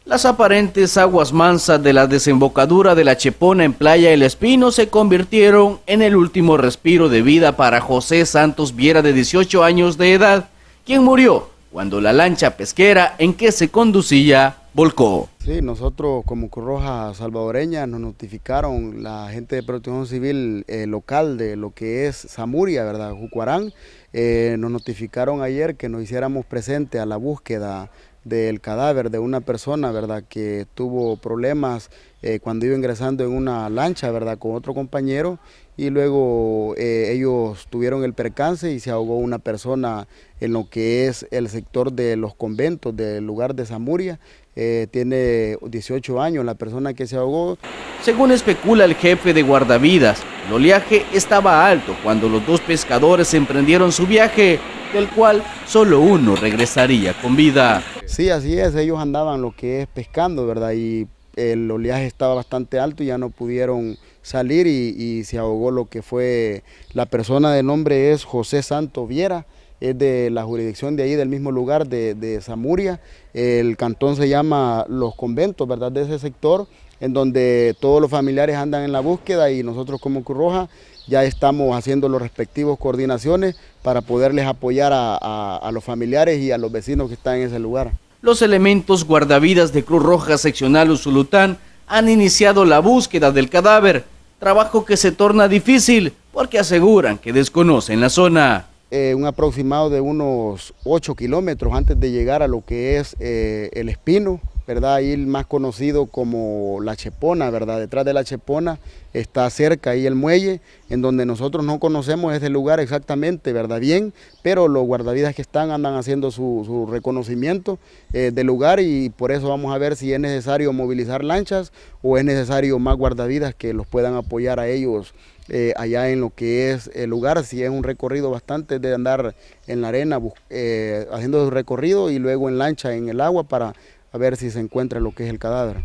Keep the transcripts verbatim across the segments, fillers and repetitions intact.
Las aparentes aguas mansas de la desembocadura de la Chepona en Playa El Espino se convirtieron en el último respiro de vida para José Santos Viera, de dieciocho años de edad, quien murió cuando la lancha pesquera en que se conducía volcó. Sí, nosotros como Cruz Roja Salvadoreña nos notificaron la gente de Protección Civil eh, local de lo que es Zamuria, ¿verdad? Jucuarán, eh, nos notificaron ayer que nos hiciéramos presente a la búsqueda del cadáver de una persona, ¿verdad?, que tuvo problemas eh, cuando iba ingresando en una lancha, ¿verdad?, con otro compañero, y luego eh, ellos tuvieron el percance y se ahogó una persona en lo que es el sector de los conventos del lugar de Zamuria. Eh, tiene dieciocho años la persona que se ahogó. Según especula el jefe de guardavidas, el oleaje estaba alto cuando los dos pescadores emprendieron su viaje, del cual solo uno regresaría con vida. Sí, así es, ellos andaban lo que es pescando, ¿verdad? Y el oleaje estaba bastante alto y ya no pudieron salir y, y se ahogó lo que fue la persona. De nombre es José Santos Viera, es de la jurisdicción de ahí, del mismo lugar de, de Zamuria. El cantón se llama Los Conventos, ¿verdad?, de ese sector, en donde todos los familiares andan en la búsqueda y nosotros como Cruz Roja ya estamos haciendo los respectivos coordinaciones para poderles apoyar a, a, a los familiares y a los vecinos que están en ese lugar. Los elementos guardavidas de Cruz Roja Seccional Usulután han iniciado la búsqueda del cadáver, trabajo que se torna difícil porque aseguran que desconocen la zona. Eh, un aproximado de unos ocho kilómetros antes de llegar a lo que es eh, El Espino, ¿verdad? Ahí el más conocido como La Chepona, ¿verdad? Detrás de La Chepona está cerca ahí el muelle, en donde nosotros no conocemos ese lugar exactamente, ¿verdad? Bien, pero los guardavidas que están andan haciendo su, su reconocimiento eh, del lugar, y por eso vamos a ver si es necesario movilizar lanchas o es necesario más guardavidas que los puedan apoyar a ellos eh, allá en lo que es el lugar. Si es un recorrido bastante de andar en la arena eh, haciendo el recorrido y luego en lancha en el agua para a ver si se encuentra lo que es el cadáver.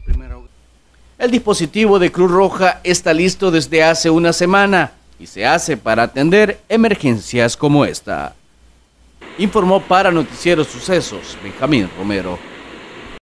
El dispositivo de Cruz Roja está listo desde hace una semana y se hace para atender emergencias como esta. Informó para Noticiero Sucesos Benjamín Romero.